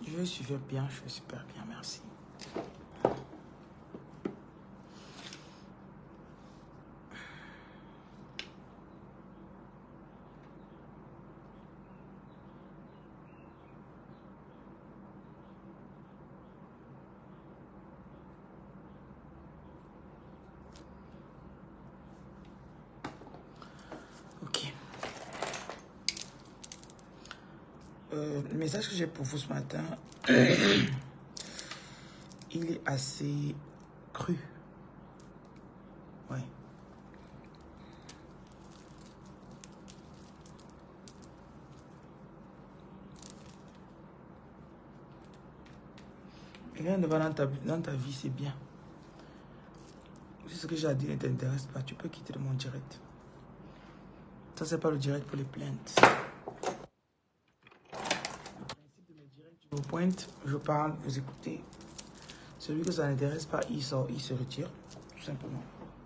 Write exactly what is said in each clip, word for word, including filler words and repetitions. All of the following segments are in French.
Je vais suivre bien, je vais super bien, merci. Ok. Euh, le message que j'ai pour vous ce matin, il est assez cru. Ouais. Rien ne va dans ta, dans ta vie, c'est bien. Si ce que j'ai à dire ne t'intéresse pas, tu peux quitter de mon direct. Ça, c'est pas le direct pour les plaintes. Le principe de mes directs, je vous pointe, je parle, vous écoutez. Celui que ça n'intéresse pas, il sort, il se retire, tout simplement.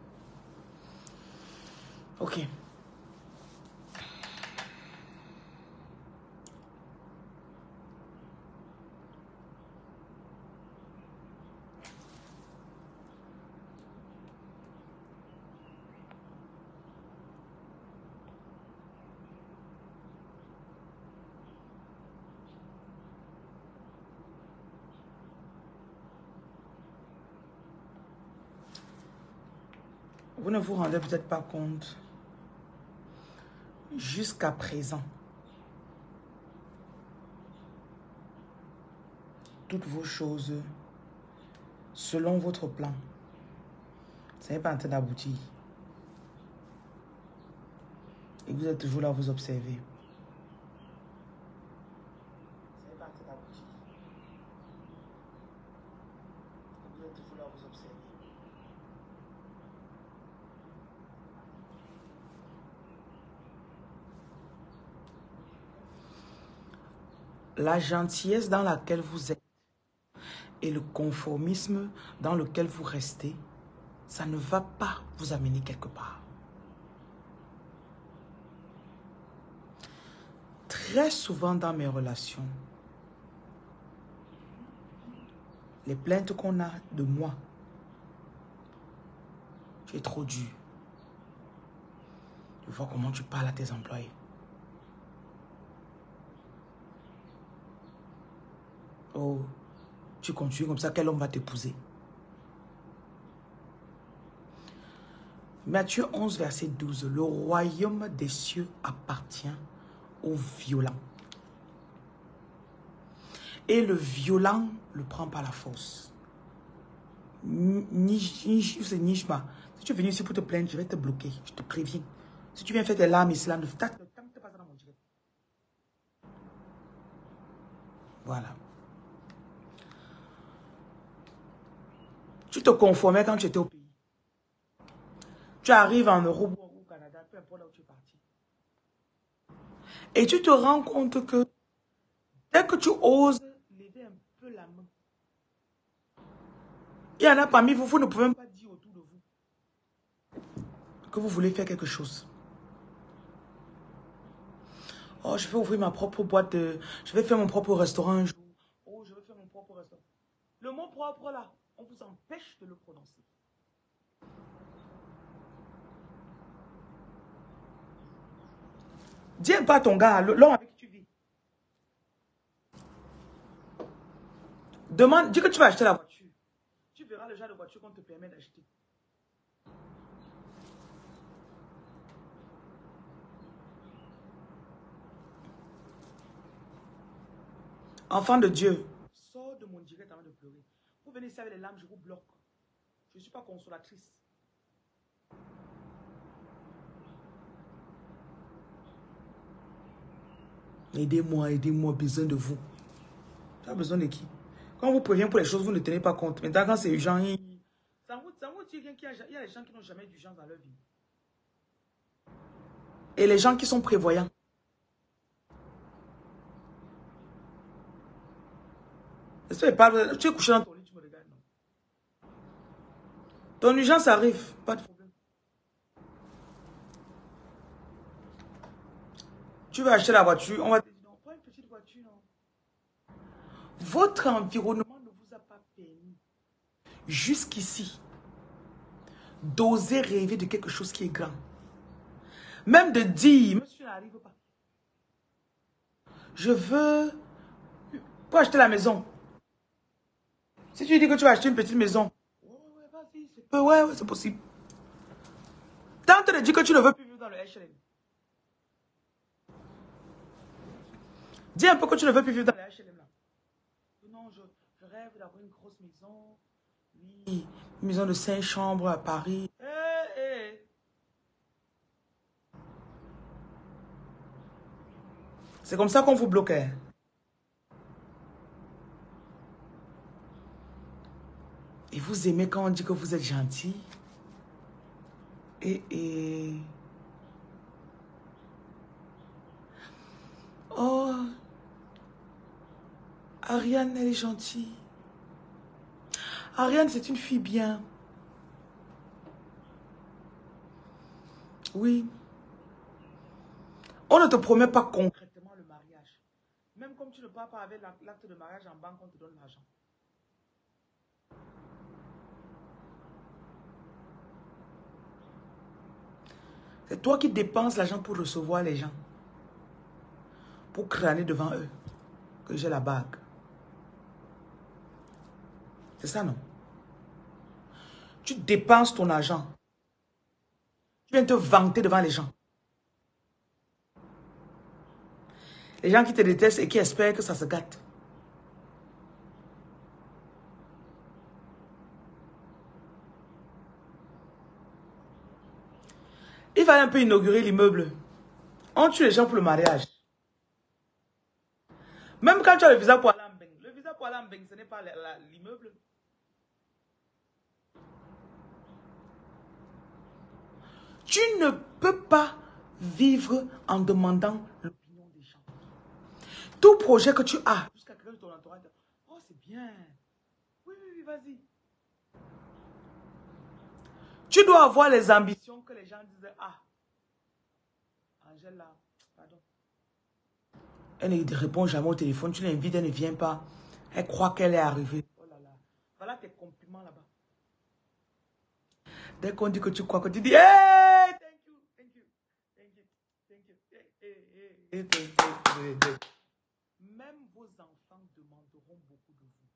Ok. Vous ne vous rendez peut-être pas compte, jusqu'à présent, toutes vos choses, selon votre plan, ça n'est pas en train d'aboutir. Et vous êtes toujours là à vous observer. Ça n'est pas en train d'aboutir. Et vous êtes toujours là à vous observer. La gentillesse dans laquelle vous êtes et le conformisme dans lequel vous restez, ça ne va pas vous amener quelque part. Très souvent dans mes relations, les plaintes qu'on a de moi, tu es trop dur. Je vois comment tu parles à tes employés. Oh, tu continues comme ça, quel homme va t'épouser? Matthieu onze, verset douze. Le royaume des cieux appartient aux violents. Et le violent le prend par la force. C'est Nishma. Si tu es venu ici pour te plaindre, je vais te bloquer. Je te préviens. Si tu viens faire tes larmes ici, là, ne t'attends pas dans mon direct. Voilà. Tu te conformais quand tu étais au pays. Tu arrives en Europe ou au Canada, peu importe là où tu es parti. Et tu te rends compte que dès que tu oses lever un peu la main, il y en a parmi vous, vous ne pouvez même pas dire autour de vous que vous voulez faire quelque chose. Oh, je vais ouvrir ma propre boîte, de... je vais faire mon propre restaurant un jour. Oh, je vais faire mon propre restaurant. Le mot propre là, on vous empêche de le prononcer. Dis pas à ton gars, l'homme avec qui tu vis. Demande, dis que tu vas acheter la voiture. Tu verras le genre de voiture qu'on te permet d'acheter. Enfant de Dieu, sors de mon direct avant de pleurer. Vous venez ici avec les larmes, je vous bloque. Je ne suis pas consolatrice. Aidez-moi, aidez-moi, besoin de vous. Tu as besoin de qui? Quand on vous prévient pour les choses, vous ne tenez pas compte. Maintenant, quand c'est urgent, il... ça vous, ça vous dit qu'il y a, il y a des gens qui n'ont jamais d'urgence dans leur vie. Et les gens qui sont prévoyants. Tu es couché dans ton lit, tu me regardes, non? Ton urgence arrive, pas de problème. Tu veux acheter la voiture, on va te dire non, pas une petite voiture, non. Votre environnement ne vous a pas permis, jusqu'ici, d'oser rêver de quelque chose qui est grand. Même de dire, monsieur n'arrive pas. Je veux... Pour acheter la maison. Si tu dis que tu vas acheter une petite maison. Ouais, ouais, vas-y, c'est peu, ouais, ouais, c'est possible. Tente de dire que tu ne veux plus vivre dans le H L M. Dis un peu que tu ne veux plus vivre dans le H L M là. Non, je, je rêve d'avoir une grosse maison. Oui, une maison de cinq chambres à Paris. Eh, eh. C'est comme ça qu'on vous bloque. Hein. Et vous aimez quand on dit que vous êtes gentil. Et, et... Oh, Ariane, elle est gentille. Ariane, c'est une fille bien. Oui. On ne te promet pas concrètement le mariage. Même comme tu ne pars pas avec l'acte de mariage en banque, on te donne l'argent. C'est toi qui dépenses l'argent pour recevoir les gens. Pour crâner devant eux que j'ai la bague. C'est ça, non? Tu dépenses ton argent. Tu viens te vanter devant les gens. Les gens qui te détestent et qui espèrent que ça se gâte. Il fallait un peu inaugurer l'immeuble. On tue les gens pour le mariage. Même quand tu as le visa pour aller en Beng. Le visa pour aller en Beng, ce n'est pas l'immeuble. Tu ne peux pas vivre en demandant l'opinion des gens. Tout projet que tu as, jusqu'à quelqu'un de ton entourage, oh c'est bien. Oui, oui, oui, vas-y. Tu dois avoir les ambitions que les gens disent, ah, Angèle là, pardon. Elle ne répond jamais au téléphone, tu l'invites, elle ne vient pas. Elle croit qu'elle est arrivée. Oh là là. Voilà tes compliments là-bas. Dès qu'on dit que tu crois que tu dis, hey, thank you, thank you, thank you, thank you, hey, hey, hey, hey, thank you, hey, hey. Même vos enfants demanderont beaucoup de vous.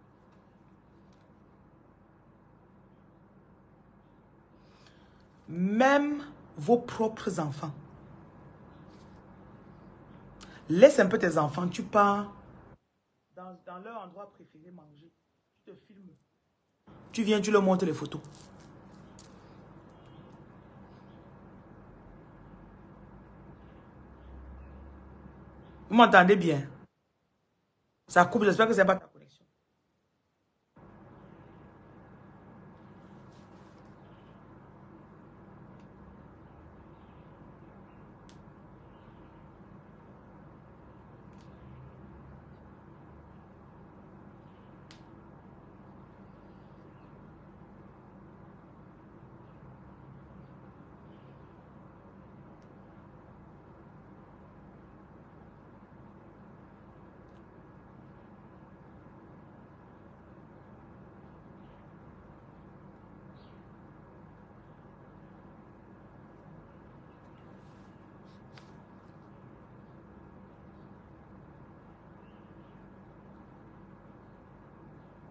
Même vos propres enfants. Laisse un peu tes enfants, tu pars dans, dans leur endroit préféré manger. Tu te filmes. Tu viens, tu leur montres les photos. Vous m'entendez bien? Ça coupe, j'espère que c'est pas ta connexion.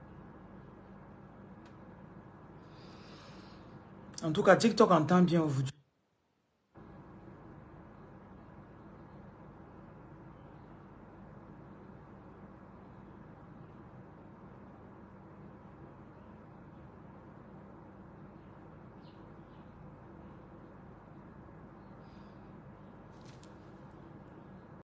En tout cas, TikTok entend bien aujourd'hui.